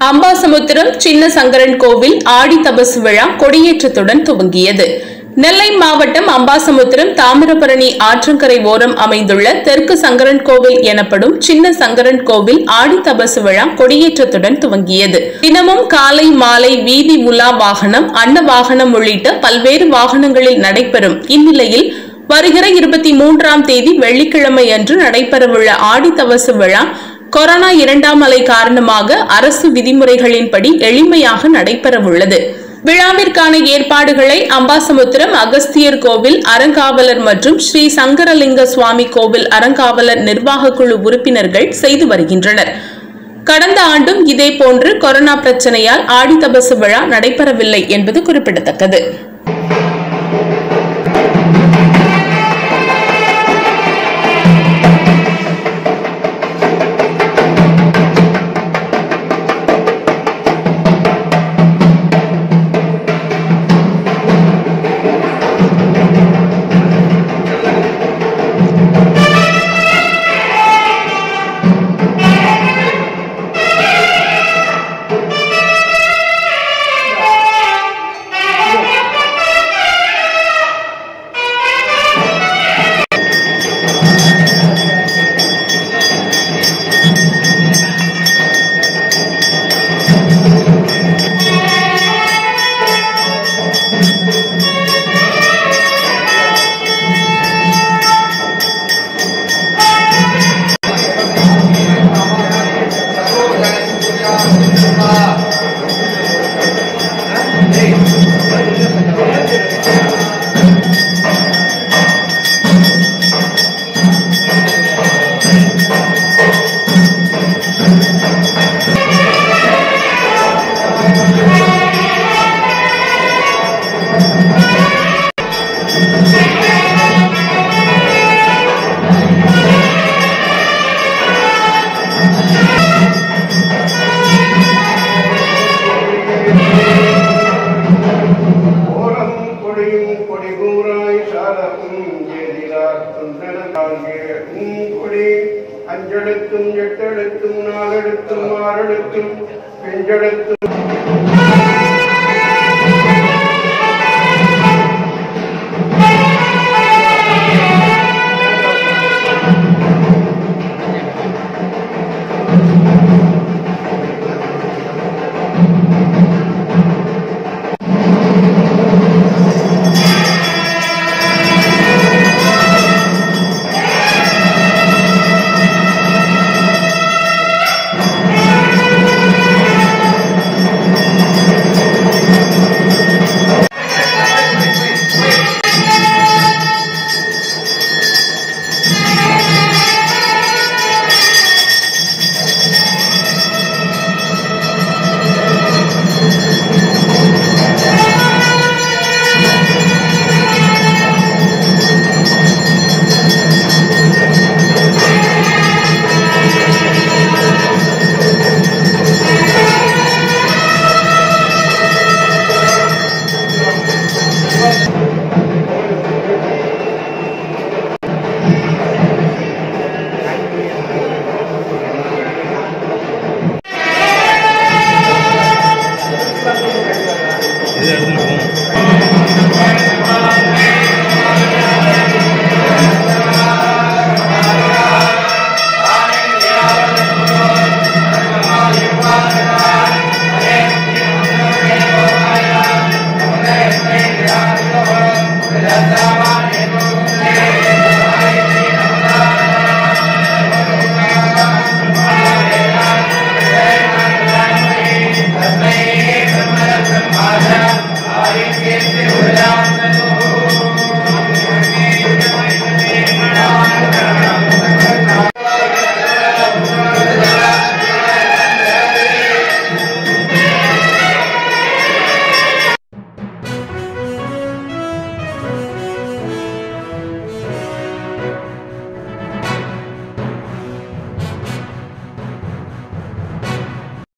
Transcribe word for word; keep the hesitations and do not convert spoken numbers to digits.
அம்பாசமுத்திரம் சின்ன சங்கரன் கோவில் ஆடி தபசு விழா கொடியேற்றத்துடன் துவங்கியது. நெல்லை மாவட்டம் அம்பாசமுத்திரம் தாமிரபரணி ஆற்றங்கரை ஓரம் அமைந்துள்ள தெற்கு சங்கரன் கோவில் எனப்படும் சின்ன சங்கரன் கோவில் ஆடி தபசு விழா கொடியேற்றத்துடன் துவங்கியது. தினமும் காலை மாலை வீதி உலா வாகனம், அன்ன வாகனம் உள்ளிட்ட பல்வேறு வாகனங்களில் நடைபெறும் இந்நிலையில் வருகிற இருபத்தி மூன்றாம் தேதி வெள்ளிக்கிழமை அன்று நடைபெறவுள்ள ஆடி தபசு விழா கொரோனா இரண்டாம் அலை காரணமாக அரசு விதிமுறைகளின்படி எளிமையாக நடைபெறவுள்ளது. விழாவிற்கான ஏற்பாடுகளை அம்பாசமுத்திரம் அகஸ்தியர் கோவில் அறங்காவலர் மற்றும் ஸ்ரீ சங்கரலிங்க சுவாமி கோவில் அறங்காவலர் நிர்வாக குழு உறுப்பினர்கள் செய்து வருகின்றனர். கடந்த ஆண்டும் இதேபோன்று கொரோனா பிரச்சனையால் ஆடி தபசு விழா நடைபெறவில்லை என்பது குறிப்பிடத்தக்கது. அஞ்செழுத்தும் எட்டெழுத்தும் நாலெழுத்தும் ஆறெழுத்தும் பெஞ்செழுத்தும் இது